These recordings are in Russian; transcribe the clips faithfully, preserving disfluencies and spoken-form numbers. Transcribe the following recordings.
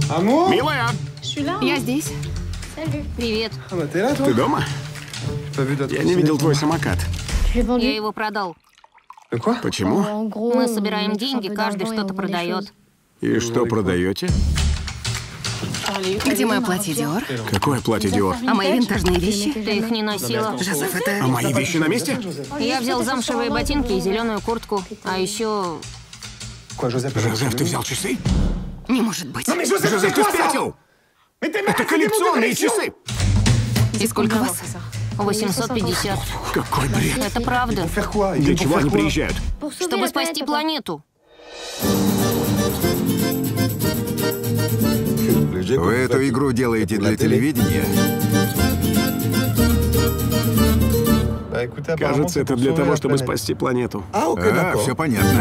Милая! Я здесь. Привет. Ты дома? Я не видел твой самокат. Я его продал. Почему? Мы собираем деньги, каждый что-то продает. И что продаете? Где мое платье Диор? Какое платье Диор? А мои винтажные вещи? Ты их не носила. Жозеф, это... А мои вещи на месте? Я взял замшевые ботинки и зеленую куртку. А еще... Жозеф, ты взял часы? Не может быть. Жозеф, ты спятил! Это коллекционные часы! И сколько вас? восемьсот пятьдесят. Какой бред! Это правда. Для чего они приезжают? Чтобы спасти планету. Вы эту игру делаете для телевидения? Кажется, это для того, чтобы спасти планету. А, все понятно.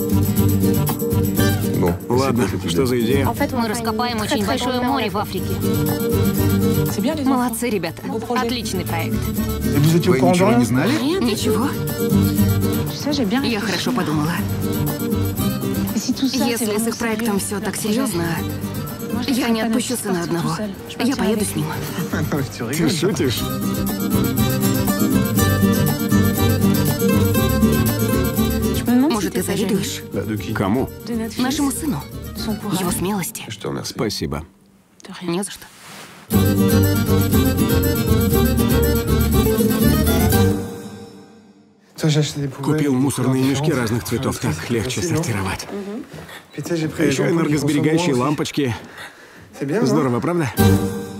Ладно, что за идея? Мы раскопаем очень большое море в Африке. Молодцы, ребята. Отличный проект. Вы ничего не знали? Ничего. Я хорошо подумала. Если с их проектом все так серьезно, я не отпущу сына одного. Я поеду с ним. Ты шутишь? Может, ты завидуешь Кому? нашему сыну? Его смелости. Спасибо. Не за что. Купил мусорные мешки разных цветов, так легче сортировать. Еще энергосберегающие лампочки. Здорово, правда?